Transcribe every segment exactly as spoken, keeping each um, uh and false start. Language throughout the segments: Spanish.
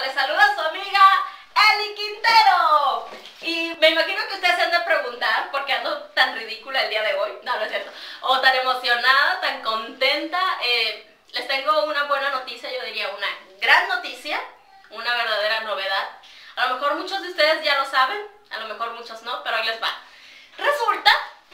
les saluda su amiga Eli Quintero. Y me imagino que ustedes se han de preguntar por qué ando tan ridícula el día de hoy. No, no es cierto. O tan emocionada, tan contenta. Eh, les tengo una buena noticia, yo diría una gran noticia, una verdadera novedad. A lo mejor muchos de ustedes ya lo saben, a lo mejor muchos no, pero ahí les va. Resulta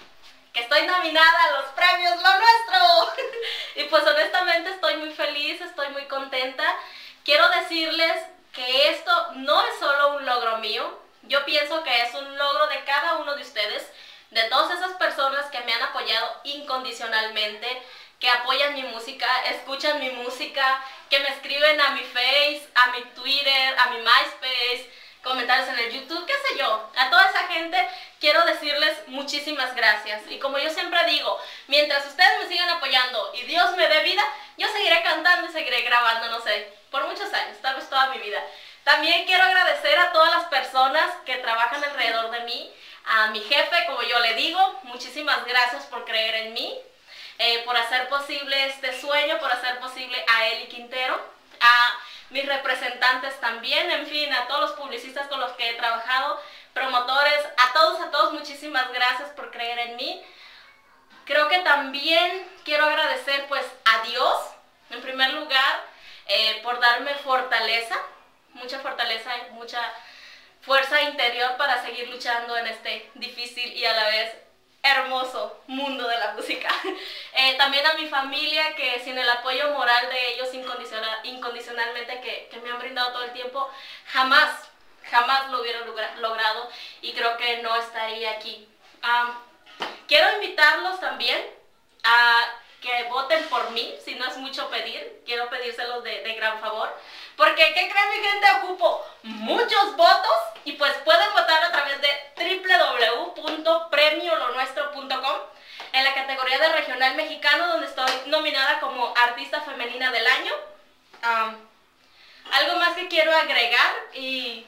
que estoy nominada a los premios Lo Nuestro. Y pues honestamente estoy muy feliz, estoy muy contenta. Quiero decirles que esto no es solo un logro mío. Yo pienso que es un logro de cada uno de ustedes, de todas esas personas que me han apoyado incondicionalmente, que apoyan mi música, escuchan mi música, que me escriben a mi Face, a mi Twitter, a mi MySpace, comentarios en el YouTube, qué sé yo. A toda esa gente quiero decirles muchísimas gracias. Y como yo siempre digo, mientras ustedes me sigan apoyando y Dios me dé vida, yo seguiré cantando y seguiré grabando, no sé, por muchos años, tal vez toda mi vida. También quiero agradecer a todas las personas que trabajan alrededor de mí, a mi jefe, como yo le digo, muchísimas gracias por creer en mí, eh, por hacer posible este sueño, por hacer posible a Eli Quintero, a mis representantes también, en fin, a todos los publicistas con los que he trabajado, promotores, a todos, a todos, muchísimas gracias por creer en mí. Creo que también quiero agradecer pues a Dios, en primer lugar, eh, por darme fortaleza, mucha fortaleza y mucha fuerza interior para seguir luchando en este difícil y a la vez hermoso mundo de la música. Eh, también a mi familia, que sin el apoyo moral de ellos incondicional, incondicionalmente que, que me han brindado todo el tiempo, jamás, jamás lo hubiera logrado y creo que no estaría aquí. Um, quiero invitarlos también a que voten por mí, si no es mucho pedir, quiero pedírselos de, de gran favor, porque ¿qué creen mi gente? Ocupo muchos votos y pues pueden votar a través de w w w punto premio lo nuestro punto com en la categoría de regional mexicano, donde estoy nominada como artista femenina del año. Um, algo más que quiero agregar y,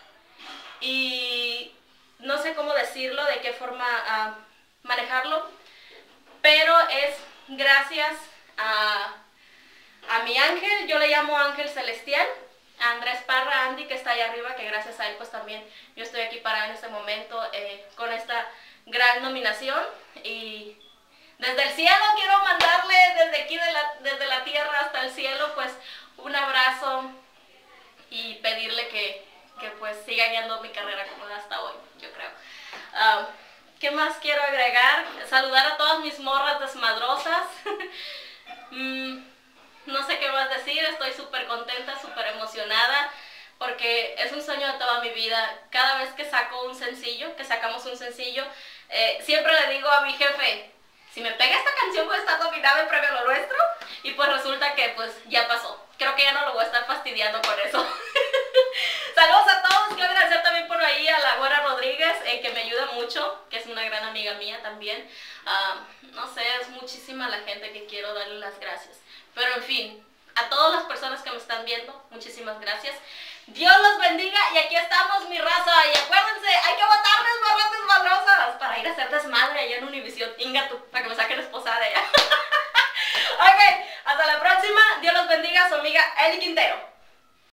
y no sé cómo decirlo, de qué forma uh, manejarlo, pero es gracias a, a mi ángel, yo le llamo ángel celestial, a Andrés Parra, Andy, que está ahí arriba, que gracias a él pues también yo estoy aquí parada en este momento eh, con esta gran nominación. Y desde el cielo quiero mandarle, desde aquí de la, desde la tierra hasta el cielo, pues un abrazo y pedirle que, que pues siga guiando mi carrera como hasta hoy, yo creo. Um, ¿Qué más quiero agregar? Saludar a todas mis morras desmadrosas. mm, no sé qué más decir, estoy súper contenta, súper emocionada, porque es un sueño de toda mi vida. Cada vez que saco un sencillo, que sacamos un sencillo, eh, siempre le digo a mi jefe, si me pega esta canción voy a estar nominada en Premio Lo Nuestro, y pues resulta que pues ya pasó. Creo que ya no lo voy a estar fastidiando con eso. Saludos a todos, quiero agradecer también por ahí a la Güera Rodríguez, eh, que me ayuda mucho, que es una gran amiga mía también. Uh, no sé, es muchísima la gente que quiero darle las gracias. Pero en fin, a todas las personas que me están viendo, muchísimas gracias. Dios los bendiga y aquí estamos, mi raza. Y acuérdense, hay que votarles, morras desmadrosas, para ir a hacer desmadre allá en Univision. Inga tú, para que me saquen esposada de allá. Ok, hasta la próxima. Dios los bendiga, su amiga Eli Quintero.